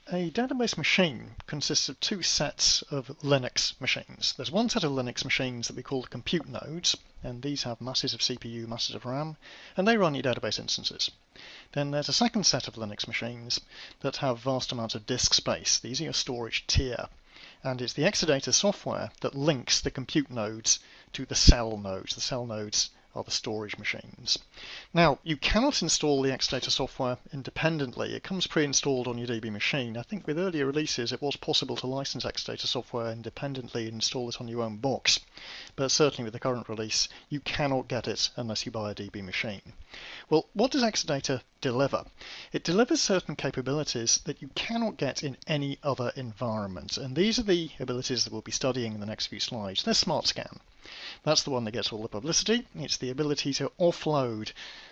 A database machine consists of two sets of Linux machines. There's one set of Linux machines that we call the compute nodes, and these have masses of CPU, masses of RAM, and they run your database instances. Then there's a second set of Linux machines that have vast amounts of disk space. These are your storage tier, and it's the Exadata software that links the compute nodes to the cell nodes. The cell nodes are the storage machines. Now, you cannot install the Exadata software independently. It comes pre-installed on your DB machine. I think with earlier releases it was possible to license Exadata software independently and install it on your own box, but certainly with the current release you cannot get it unless you buy a DB machine. Well, what does Exadata deliver? It delivers certain capabilities that you cannot get in any other environment, and these are the abilities that we'll be studying in the next few slides. There's Smart Scan. That's the one that gets all the publicity. It's the ability to offload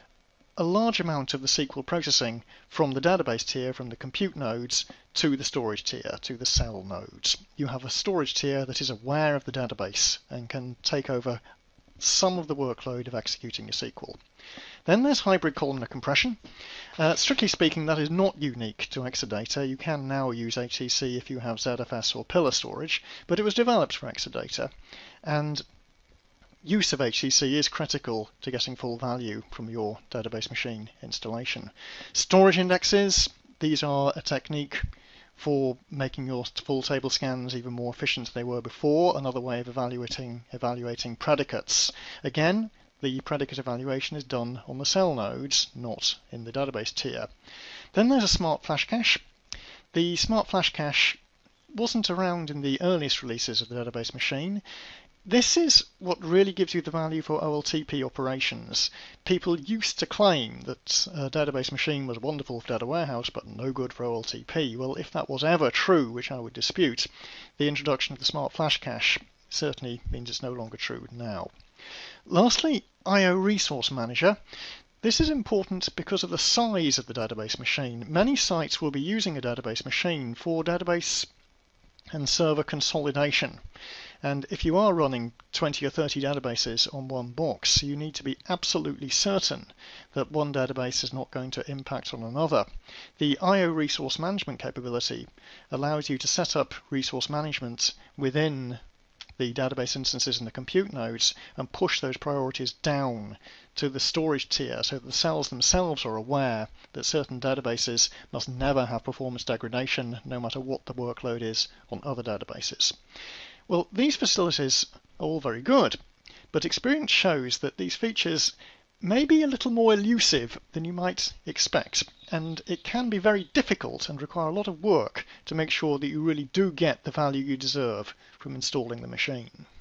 a large amount of the SQL processing from the database tier, from the compute nodes, to the storage tier, to the cell nodes. You have a storage tier that is aware of the database and can take over some of the workload of executing your SQL. Then there's hybrid columnar compression. Strictly speaking, that is not unique to Exadata. You can now use HCC if you have ZFS or pillar storage, but it was developed for Exadata, and use of HCC is critical to getting full value from your database machine installation. Storage indexes, these are a technique for making your full table scans even more efficient than they were before, another way of evaluating predicates. Again, the predicate evaluation is done on the cell nodes, not in the database tier. Then there's a Smart Flash Cache. The Smart Flash Cache wasn't around in the earliest releases of the database machine. This is what really gives you the value for OLTP operations. People used to claim that a database machine was wonderful for data warehouse but no good for OLTP. Well, if that was ever true, which I would dispute, the introduction of the Smart Flash Cache certainly means it's no longer true now. Lastly, I/O Resource Manager. This is important because of the size of the database machine. Many sites will be using a database machine for database and server consolidation. And if you are running 20 or 30 databases on one box, you need to be absolutely certain that one database is not going to impact on another. The I/O resource management capability allows you to set up resource management within the database instances and the compute nodes and push those priorities down to the storage tier so that the cells themselves are aware that certain databases must never have performance degradation no matter what the workload is on other databases. Well, these facilities are all very good, but experience shows that these features may be a little more elusive than you might expect, and it can be very difficult and require a lot of work to make sure that you really do get the value you deserve from installing the machine.